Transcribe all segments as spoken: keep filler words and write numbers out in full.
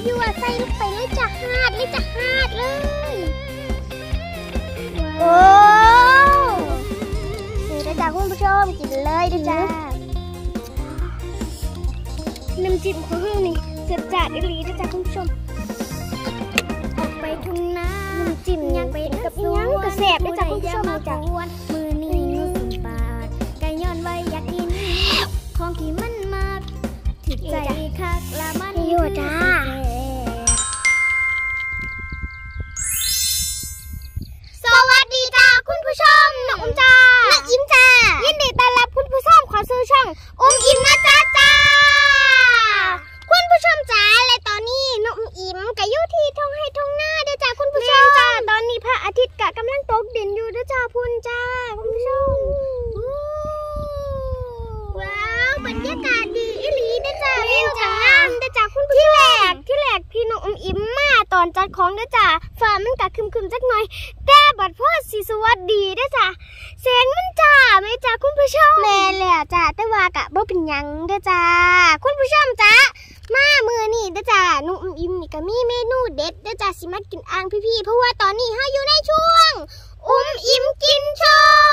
ยั่วๆใส่ลงไปเลยจ้ะฮาดเลยจ้ะฮาดเลยโอ้นี่นะจ๊ะคุณผู้ชมกินเลยนะจ๊ะน้ำจิ้มของเรานี่เสร็จจัดอีหลีนะจ๊ะคุณผู้ชมออกไปทุ่งนาน้ำจิ้มยังไปกับยังกระแสบนะจ๊ะคุณผู้ชมนะจ๊ะมือนี้มือสิบบาทไก่ย้อนไว้อยากกินของที่มันมากถึงใจคักละมันอยู่จ้าสวัสดีจ้าคุณผู้ชมน้องอุ้มจ้าน้องอิ่มจ้ายินดีต้อนรับคุณผู้ชมขอซื้อช่องอุ้มอิ่มนะจ้าจ้าคุณผู้ชมจ้าและตอนนี้น้องอุ้มอิ่มก็อยู่ที่ทุ่งไร่ทุ่งนาเด้อจ้าคุณผู้ชมจ้าตอนนี้พระอาทิตย์กะกำลังตกดินอยู่เด้อจ้าพุ่นจ้าคุณผู้ชมว้าวบรรยากาศดีอีหลีเด้อจ้าวิวจ้างามเด้อจ้าคุณผู้ชมที่แรกที่แรกพี่น้องอุ้มอิ่มมาตอนจัดของเด้อจ้าฟ้ามันกะครึมๆจักหน่อยแต่บัดพ่อสิสวัสดีเด้อจ้าแสงมันจ้าไหมจ้าคุณผู้ชมแม่แล้วจ้าแต่ว่ากะบ่เป็นหยังเด้อจ้าคุณผู้ชมจ้ามามื้อนี้เด้อจ้าน้องอุ้มอิ่มนี่ก็มีเมนูเด็ดเด้อจ้าสิมากินอ่างพี่ๆเพราะว่าตอนนี้เฮาอยู่ในช่วงอุ้มอิ่มกินโช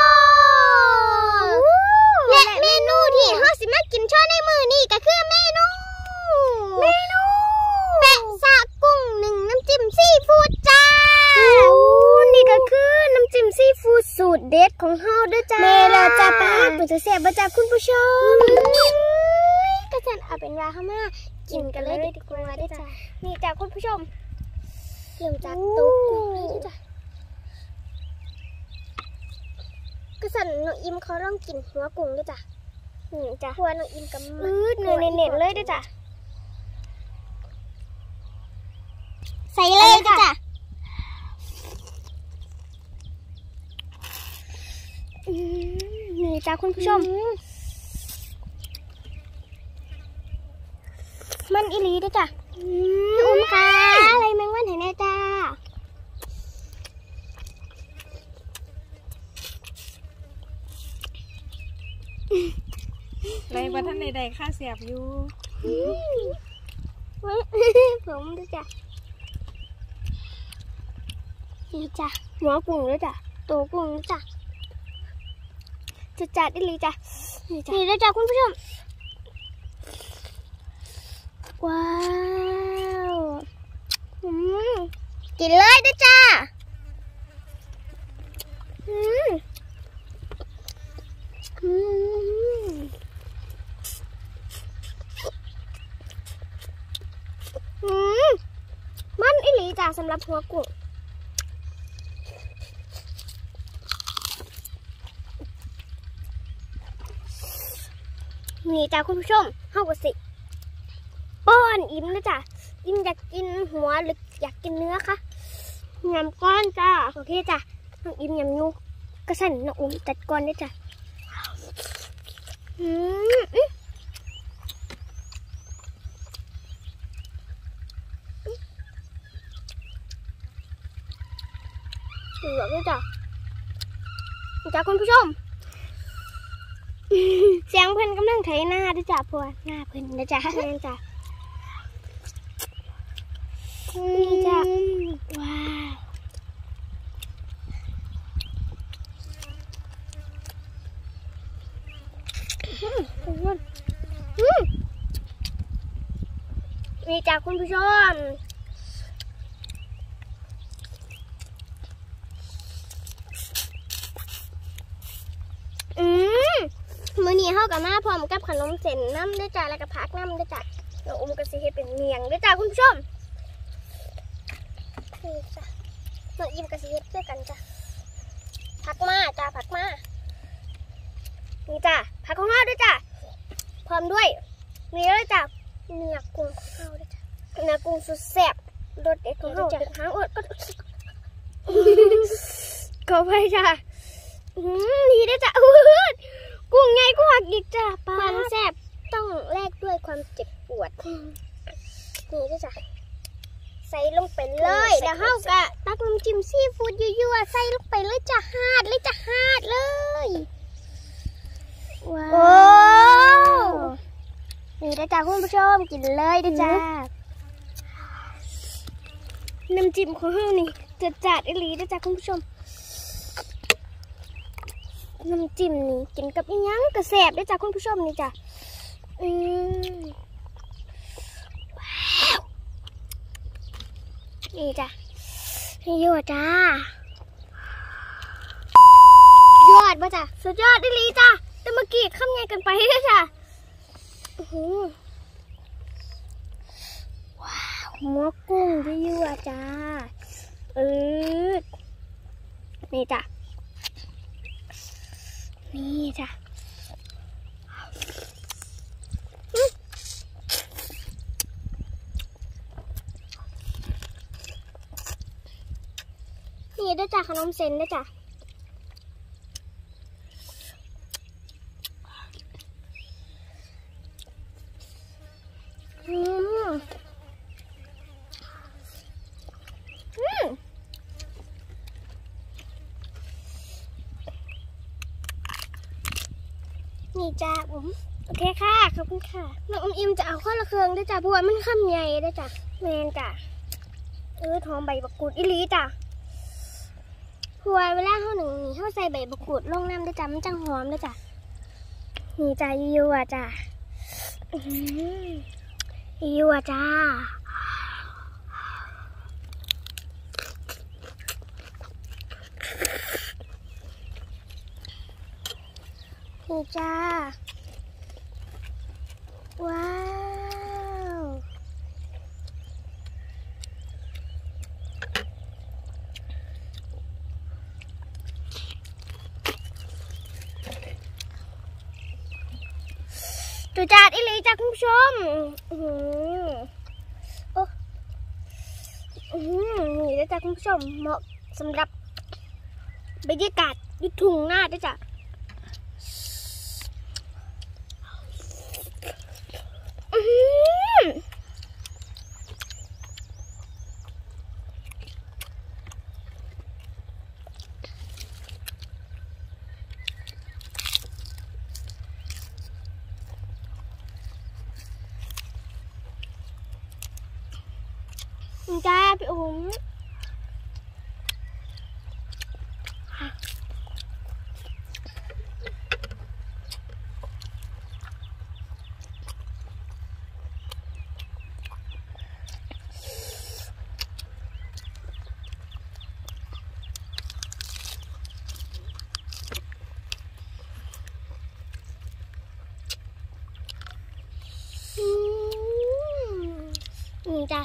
ว์และเมนูที่เฮาสิมากินโชว์ในมื้อนี้ก็คือเมนูเมนูแปะซะกุ้งหนึ่งน้ำจิ้มซีฟู้ดจ้านี่ก็คือน้ำจิ้มซีฟู้ดสูตรเด็ดของเฮาเด้อจ้าแม่เราจ้าป้าปุ๋ยจะแซ่บบ่จ้าคุณผู้ชมก็ฉันเอาเป็นว่าเฮามากินกันเลยดีกว่าเด้อจ้านี่จ้าคุณผู้ชมเริ่มจากตุ๊กกุ้งเลยเด้อจ้าก็สั่นน้องอิ่มเขาลองกินหัวกุ้งด้วยจ้ะนี่จ้ะหัวน้องอิ่มกับมืดเนื้อเน้นๆเลยด้วยจ้ะใส่เลยจ้ะนี่จ้ะคุณผู้ชมมันอีหลีด้วยจ้ะพี่อุ้มค่ะอะไรแมงวันเห็นไหมจ้าไรบัท่านใดๆค่าเสียบอยู่ผมด้วยจ้ะนี่จ้ะหัวกุ้งด้วยจ้ะตัวกุ้งด้วยจ้ะจะจัดได้เลยจ้ะนี่จ้ะนี่ด้วยจ้ะคุณผู้ชมว้าวกินเลยด้วยจ้ะอืมอืมอืมมันอีหลีจ้ะสำหรับหัวกุ้งนี่จ้ะคุณผู้ชมเฮาก็สิป้อนอิ่มนะจ้ะอิ่มอยากกินหัวหรืออยากกินเนื้อคะยำก้อนจ้ะโอเคจ้ะน้องอิ่มยำยูก็สั่นน้องอุ้มจัดก้อนได้จ้ะอืมเหลือด้วยจ้ะจ้ะคุณผู้ชมเสียงเพิ่นกำลังไถหน้าด้วยจ้ะพวกหน้าเพิ่นนะจ้ะนี่จ้ะนี่จ้ะว้าวนี่จ้ะคุณผู้ชมอืมมื้อนี้เฮากับมาพร้อมกับขนมเส้นน้ำด้วยจ้ะแล้วก็ผักน้ำด้วยจ้ะแล้วอุ้มก็สิเฮ็ดเป็นเมียงด้วยจ้ะคุณผู้ชมนี่จ้ะน้องอิ่มก็สิเฮ็ดด้วยกันจ้ะผักมาจ้ะผักมานี่จ้ะผักของเฮาด้วยจ้ะพร้อมด้วยมีด้วยจ้ะเนื้อกุ้งของเฮาด้วยจ้ะเนื้อกุ้งสุดแซ่บรสเด็ดของเฮาจ้ะหางอดก็ไปจ้ะนี่ด้วยจ้ะกุ้งไงกุ้งหักอีกจ้ะความแซ่บต้องแลกด้วยความเจ็บปวดนี่ด้วยจ้ะใส่ลงไปเลยแล้วเฮากะตักน้ำจิ้มซีฟู้ดยั่วๆใส่ลงไปเลยจ้ะฮาดเลยจ้ะฮาดเลยว้าวนี่ด้วยจ้ะคุณผู้ชมกินเลยด้วยจ้ะน้ำจิ้มของเฮานี่จัดจัดอีหลีนะจ๊ะคุณผู้ชมน้ำจิ้มนี่กินกับอีหยังกระแสบได้จ้ะคุณผู้ชมนี่จ้ะอืมว้าวนี่จ้ะนี่ยอดจ้ายอดป่ะจ้ะสุดยอดอีหลีจ้ะแต่เมื่อกี้ข้ามไงกันไปได้จ้ะโอ้โหว้าวหม้อกุ้งที่ยั่วจ้าเออนี่จ้ะนี่จ้ะนี่ด้วยจ้ะขนมเส้นด้วยจ้ะอืมอืมนี่จ้าผมโอเคค่ะขอบคุณค่ะน้องอมอิมจะเอาข้าวละเคืองด้วยจ้ะเพราะว่ามันข้ามใหญ่ด้วยจ้ะแมนจ้ะเออหอมใบบักกูดอีหลีจ้ะเพราะว่าเวลาเขาหนึ่งนี่เขาใส่ใบบักกูดลงน้ำด้วยจ้ะมันจังหอมด้วยจ้ะนี่จ้ะยั่วจ้ะยั่วจ้านี่จ้าว้าวจุจาดอีหลีจ้าคุณผู้ชมอือโอ้อือนี่ด้วยจ้าคุณผู้ชมเหมาะสำหรับบรรยากาศยุทุ่งหน้าด้วยจ้ะจ้าพี่อุ๋มนี่จ้า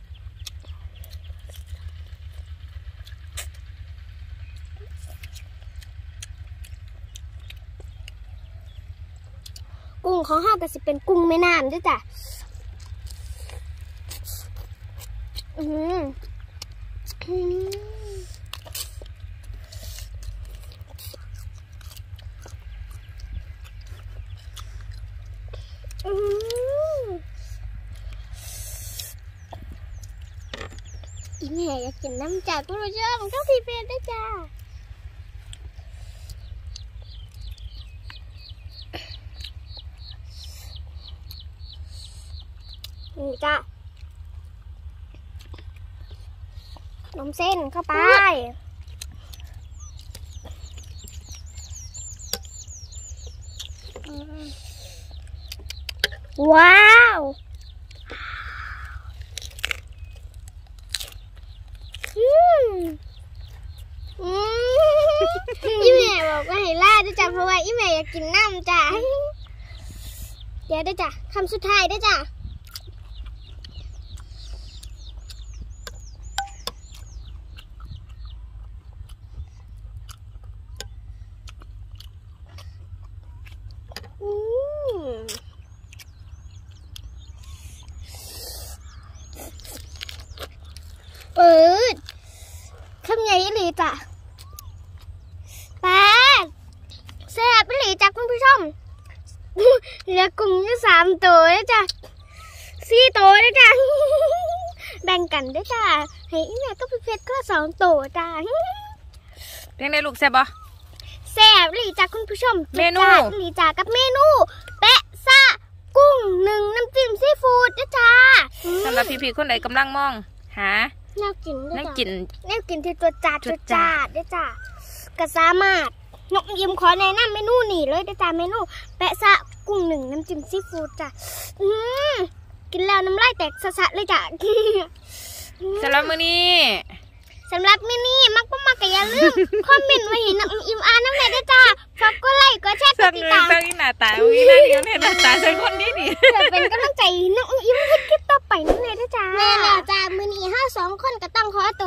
กุ้งของเฮาก็สิเป็นกุ้งแม่น้ำด้วยจ้ะอืมอืมอืมอีแม่อยากกินน้ำจากคุณผู้ชมก็พี่เป็นด้วยจ้านี่จ้ะนมเส้นเข้าไปว้าวอืมอืมอีแม่บอกว่าให้ล่าด้วยจ้ะเพราะว่าอีแม่อยากกินน้ำจ้ะเดี๋ยวด้วยจ้ะคำสุดท้ายด้วยจ้ะเปิดคำใหญ่อีหลีจ้ะปลาแซ่บอีหลีจ้ะคุณผู้ชมเหลือกุ้งอยู่สามตัวแล้วจ้ะสี่ตัวแล้วจ้ะแบ่งกันด้วยจ้ะให้อีแม่ก็พี่เพชรก็สองตัวจ้ะเพียงได้ลูกแซ่บบ่แซ่บอีหลีจ้ะคุณผู้ชมเมนูอีหลีจ้ะกับเมนูแปะซ่ากุ้งหนึ่งน้ำจิ้มซีฟู้ดด้วยจ้ะสำหรับพี่ๆคนไหนกำลังมองหาแนวกินด้วยน่าจ้ะกินแนวกินที่ตัวจาดจุตัวดจาจาดด้วยจ้ะก็สามารถน้องยิ้มขอแนะนำเมนูนี่เลยด้วยจ้ะเมนูแปะซะกุ้งหนึ่งน้ำจิ้มซีฟู้ดจ้ะอืมกินแล้วน้ำลายแตกสะๆเลยจ้ะสำหรับมื้อนี้สำหรับมินี่มักบ่มักก็อย่าลืม คอมเมนต์ไว้ให้น้องอิ่มอ่านน้ำแม่ด้วยจ้าฝากกดไลค์กดแชร์กสัดกติดเงินตามสักหน้าตาอุ้ยน่าเดียวเนี่ยหน้าตาเป็นคนดีดีเพื่อเป็นกำลังใจให้น้องอิ่มเฮ็ดคลิปต่อไปนั่นเลยด้วยจ้าแม่แล้วจ้ามื้อนี้เฮาสองคนก็ต้องขอ